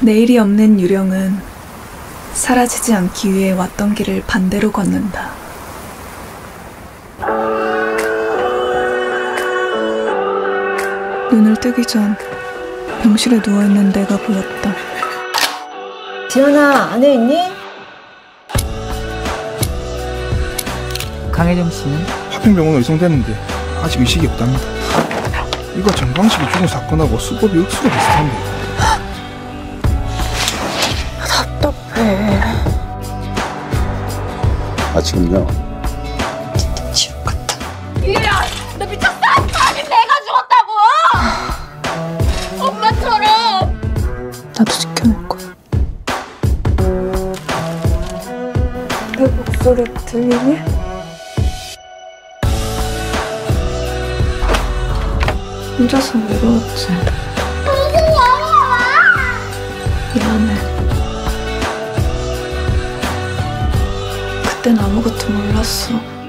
내일이 없는 유령은 사라지지 않기 위해 왔던 길을 반대로 걷는다. 눈을 뜨기 전 병실에 누워있는 내가 보였다. 지연아, 안에 있니? 강혜정 씨는? 화평병원으로 이송됐는데 아직 의식이 없답니다. 이거 정광식이 죽은 사건하고 수법이 억수로 비슷한데. 답답해. 지금요? 지옥 같다. 이야! 너 미쳤어! 아니 내가 죽었다고! 엄마처럼! 나도 지켜낼 거야. 내 목소리 들리니? 혼자서 외로웠지. 미안해. 그땐 아무것도 몰랐어.